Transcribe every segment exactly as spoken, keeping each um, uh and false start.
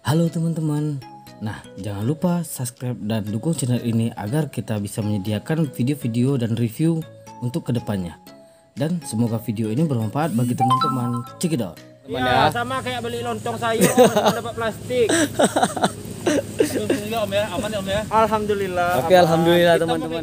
Halo teman-teman. Nah, jangan lupa subscribe dan dukung channel ini agar kita bisa menyediakan video-video dan review untuk kedepannya. Dan semoga video ini bermanfaat bagi teman-teman. Check it out. Ya, sama kayak beli lontong sayur dapat plastik. Alhamdulillah Om ya, aman ya Om ya. Alhamdulillah. Oke, alhamdulillah teman-teman.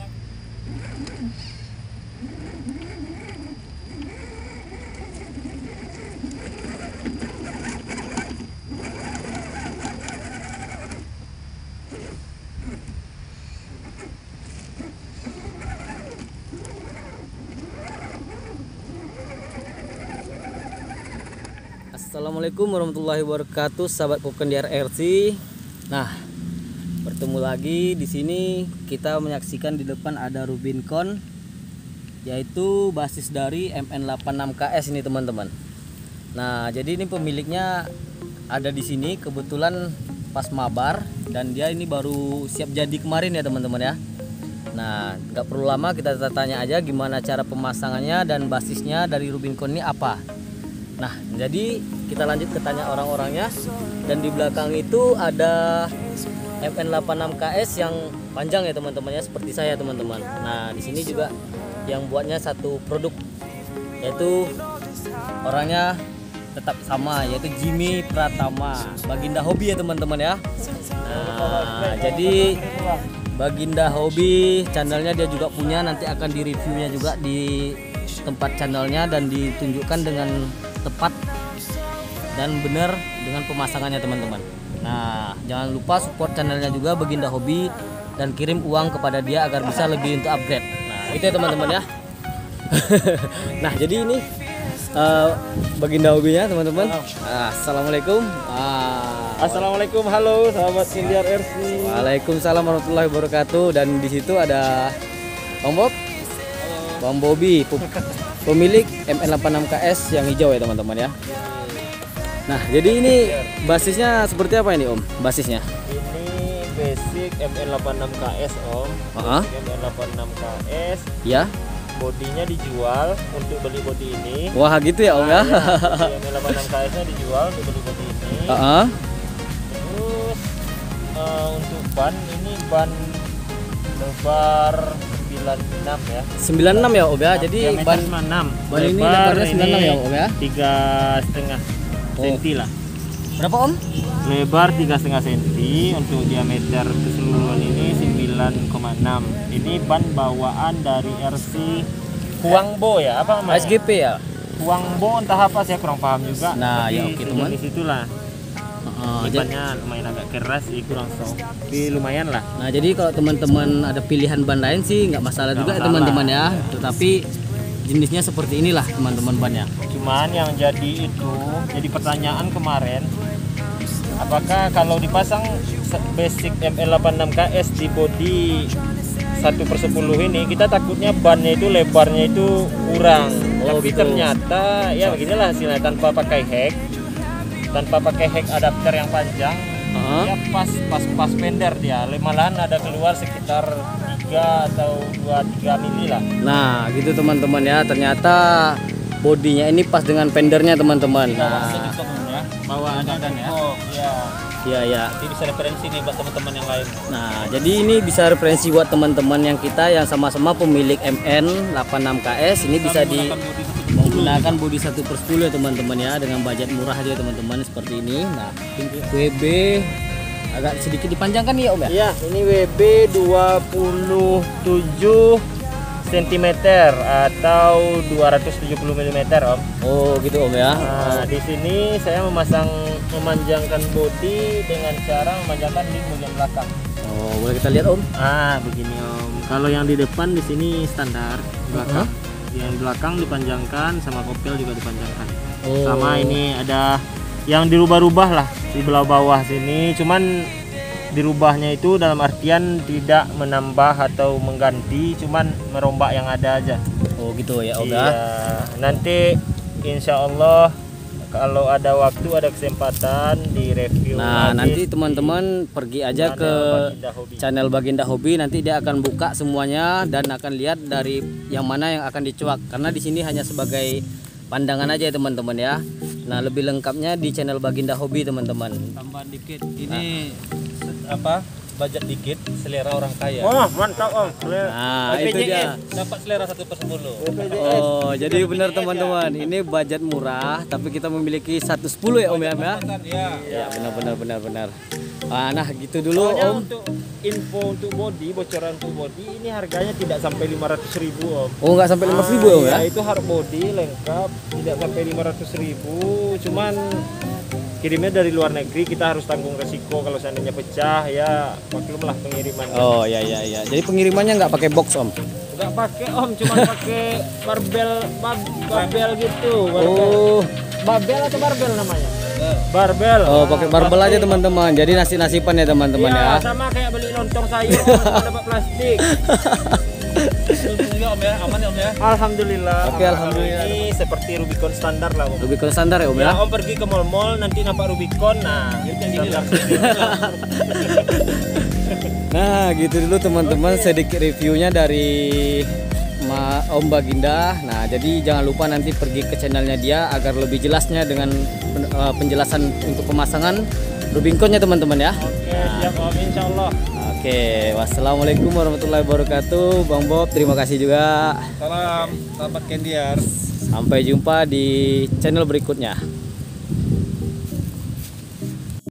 Assalamualaikum warahmatullahi wabarakatuh, sahabat Kokendiar R C. Nah, bertemu lagi di sini. Kita menyaksikan di depan ada Rubincon, yaitu basis dari M N delapan enam K S ini teman-teman. Nah, jadi ini pemiliknya ada di sini kebetulan pas mabar dan dia ini baru siap jadi kemarin ya teman-teman ya. Nah, nggak perlu lama, kita tanya aja gimana cara pemasangannya dan basisnya dari Rubincon ini apa. Nah, jadi kita lanjut ke tanya orang-orangnya. Dan di belakang itu ada M N delapan enam K S yang panjang ya teman-teman ya, seperti saya teman-teman. Nah, di sini juga yang buatnya satu produk, yaitu orangnya tetap sama, yaitu Jimmy Pratama, Baginda Hobi ya teman-teman ya. Nah, jadi Baginda Hobi channelnya dia juga punya, nanti akan di reviewnya juga di tempat channelnya dan ditunjukkan dengan tepat dan benar dengan pemasangannya teman-teman. Nah, jangan lupa support channelnya juga Baginda Hobi dan kirim uang kepada dia agar bisa lebih untuk upgrade. Nah, itu ya teman-teman ya. Nah, jadi ini uh, Baginda Hobinya teman-teman. Ah, Assalamualaikum. Ah, Assalamualaikum, halo sahabat Kokendiar R C. Waalaikumsalam warahmatullahi wabarakatuh. Dan di situ ada Bang Bob, Bang Bobi, pemilik M N delapan enam K S yang hijau ya teman-teman ya. Nah, jadi ini basisnya seperti apa ini Om? Basisnya? Ini basic M N delapan enam K S Om. Uh-huh. M N delapan enam K S. Ya. Bodinya dijual untuk beli bodi ini. Wah, gitu ya Om ya. Nah, M N delapan enam K S-nya dijual untuk beli bodi ini. Uh-huh. Terus uh, untuk ban ini ban lebar sembilan puluh enam ya. sembilan puluh enam ya Om ya. Jadi ban sembilan puluh enam. Ban ini lebarnya sembilan puluh enam ya Om ya. tiga setengah senti lah. Berapa Om? Lebar tiga setengah senti, untuk diameter keseluruhan ini sembilan koma enam. Ini ban bawaan dari R C Huangbo ya, apa namanya? S G P ya. Huangbo entah apa, saya kurang paham juga. Nah, tapi ya oke teman. di situlah. Uh, Ini bannya lumayan agak keras sih, kurang so. Tapi lumayan lah. Nah, jadi kalau teman-teman ada pilihan ban lain sih nggak masalah Nggak juga ya masalah. teman-teman ya. Tetapi jenisnya seperti inilah teman-teman bannya. Cuman yang jadi itu, jadi pertanyaan kemarin, apakah kalau dipasang basic M N delapan enam K S di bodi satu per sepuluh ini, kita takutnya bannya itu lebarnya itu kurang. Oh, tapi gitu. ternyata ya beginilah hasilnya, tanpa pakai hack, tanpa pakai hack adapter yang panjang, Uh-huh. dia pas pas pas fender dia, malahan ada keluar sekitar tiga atau dua tiga mili lah. Nah, gitu teman-teman ya. Ternyata bodinya ini pas dengan fendernya teman-teman. Nah, Nah, ya, bawa ada dan ya. Oh, iya. iya ya. Jadi bisa referensi nih buat teman-teman yang lain. Nah, jadi ini bisa referensi buat teman-teman yang kita yang sama-sama pemilik M N delapan enam K S. Ini bisa di menggunakan bodi satu per sepuluh ya teman-teman ya, dengan budget murah aja teman-teman seperti ini. Nah, W B agak sedikit dipanjangkan ya Om ya. Iya, ini W B dua puluh tujuh sentimeter atau dua ratus tujuh puluh milimeter Om. Oh, gitu Om ya. Nah, di sini saya memasang memanjangkan bodi dengan cara memanjangkan di bagian belakang. Oh, boleh kita lihat Om? Ah, begini Om. Kalau yang di depan di sini standar, belakang. Yang di belakang dipanjangkan, sama kopel juga dipanjangkan. Oh. Sama ini ada yang dirubah-rubah lah di belah bawah sini, cuman dirubahnya itu dalam artian tidak menambah atau mengganti, cuman merombak yang ada aja. Oh, gitu ya Om Iya. ya. Nanti insya Allah kalau ada waktu, ada kesempatan di review. Nah, lagi nanti di teman-teman pergi aja channel ke Baginda Hobi. channel Baginda Hobi, nanti dia akan buka semuanya dan akan lihat dari yang mana yang akan dicuak, karena di sini hanya sebagai pandangan aja ya teman-teman ya. Nah, lebih lengkapnya di channel Baginda Hobi teman-teman. Tambahan dikit. Ini nah. apa? Budget dikit, selera orang kaya. Oh, mantap Om. Nah, itu dia. Dapat selera satu per sepuluh. Oh, jadi benar teman-teman. Ini budget murah, tapi kita memiliki satu sepuluh ya Om ya. Ya, ya benar benar benar benar. Ah, nah, gitu dulu Soalnya Om. Untuk info untuk body, bocoran untuk body ini harganya tidak sampai lima ratus ribu Om. Oh, nggak sampai lima ratus ribu ya Om ya? Itu hard body lengkap, tidak sampai lima ratus ribu. Cuman kirimnya dari luar negeri, kita harus tanggung resiko kalau seandainya pecah, ya maklumlah pengiriman. Oh ya ya ya. Jadi pengirimannya nggak pakai box Om? Nggak pakai Om, cuma pakai barbel, bab, barbel gitu. Barbel. Oh. Barbel atau barbel namanya? Barbel. Oh, pakai barbel aja teman-teman. Jadi nasi-nasipan ya teman-teman ya. Ya, sama kayak beli lontong sayur Om, dapat plastik. Om ya, aman ya Om ya. Alhamdulillah. Oke, alhamdulillah. Ini seperti Rubicon standar lah Om. Rubicon standar ya Om ya. Ya, Om pergi ke mall-mall nanti nampak Rubicon. Nah, itu yang gini lah. Nah, gitu dulu teman-teman, sedikit reviewnya dari Ma Om Baginda. Nah, jadi jangan lupa nanti pergi ke channelnya dia agar lebih jelasnya dengan uh, penjelasan untuk pemasangan Rubinconnya teman-teman ya. Oke, siap Om, insyaallah. Oke, wassalamualaikum warahmatullahi wabarakatuh. Bang Bob, terima kasih juga. Salam, sahabat Kendiar. Sampai jumpa di channel berikutnya.